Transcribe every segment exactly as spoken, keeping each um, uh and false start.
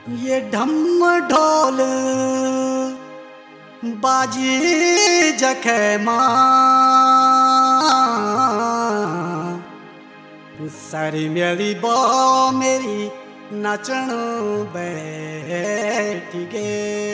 ये ढम ढोल बाजी जखे मां सारी मेली बो मेरी नचण बैठ गे।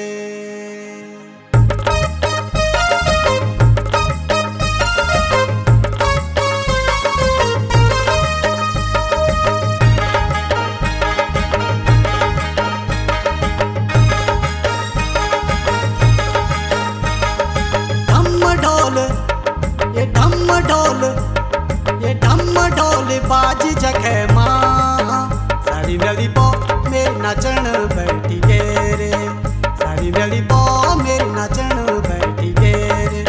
ये ढम ढोल ये ढम ढोल बाजी जखे मां सारी मेली बो मेरी नचण बैठी गे रे। सारी मेली बो मेरी नचण बैठी गे रे।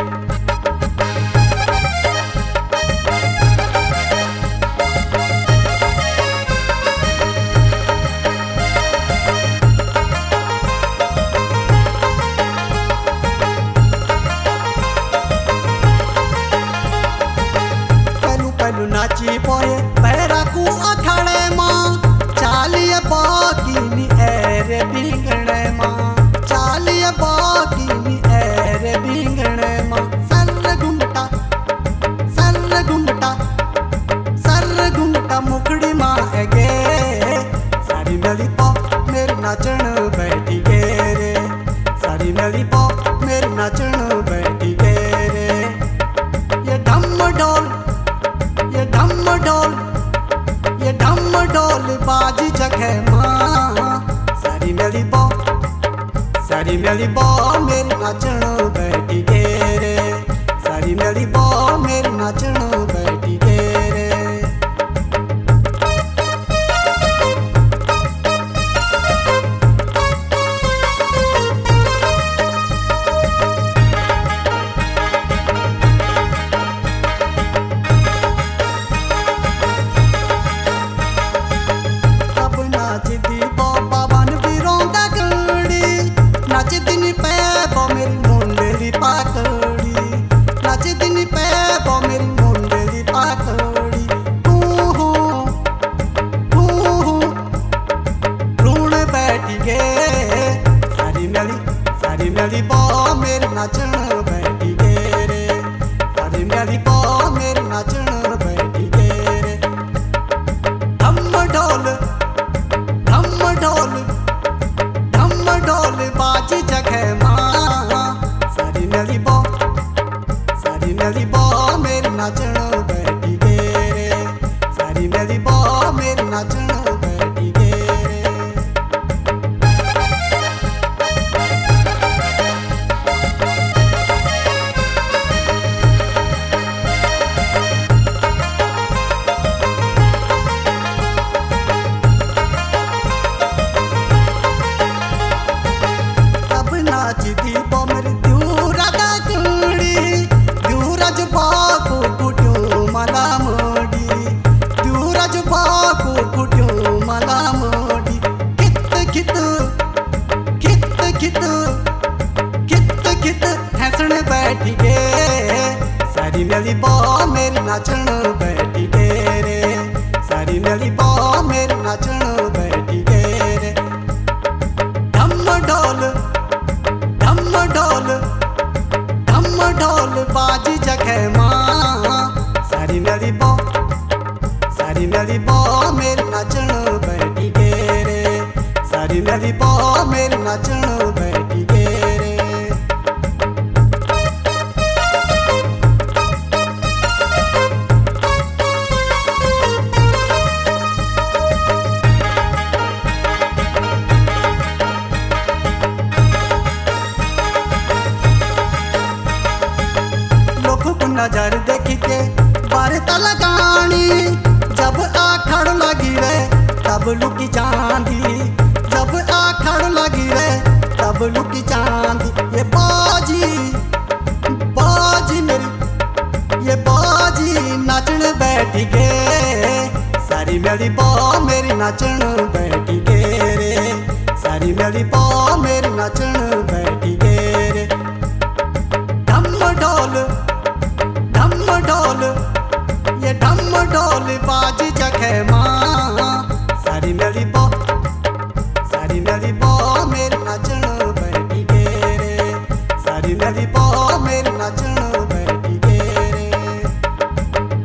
नाची पोए पैरा को अखड़े मां चालिए बाकी ऐरे बिंगणे मां चालिए बाकी ऐरे बिंगणे मां सर घुमटा सर घुमटा सर घुमटा मुखड़ी मां गे सारी मेली पो मेरी नचण बैठी गे रे। सारी मेली पो मेरी नचण बैठी गे रे। ये ढम ढोल ये ढम ढोल ये ढम ढोल बाजी जखे मां सारी मेली बो सारी मेली बो मेरी नचण बैठी गे रे। सारी मेली बो मेरी नचण बैठी गे रे। सारी मेली बो मेरी नचण बैठी गे रे। सारी मेली बो मेरी नचण बैठी गे रे। ढम ढोल ढम ढोल ढम ढोल बाजी जखे मां सारी मेली बो सारी मेली बो मेरी नचण बैठी गे रे। सारी मेली बो मेरी नचण बैठी गे रे। नाचती बो मेरी दूरा दा कुड़ी दूरज बाकू कुटू मला मोडी दूरज बाकू कुटू मला मोडी कित कित कित कित कित कित हंसण बैठी गे सारी मेली बो मेरी नचण बैठी गे रे। सारी मेली बो मेरी नचण बैठी गे रे। ढम ढोल ढम ढोल ढम ढोल बाजी जखे मां सारी मेली बो सारी मेली बो मेरी नचण बैठी गे रे। सारी मेली बो मेरी नचण बैठी गे रे। नजर देखी के बारता लगानी जब आखड़ लगी रे तब लुकी चांदी जब आखड़ लगी रे तब लुकी चांदी। ये बाजी बाजी मेरी ये बाजी नचण बैठी गे सारी मेली बो मेरी नचण बैठी गे रे। सारी मेली बो मेरी नचण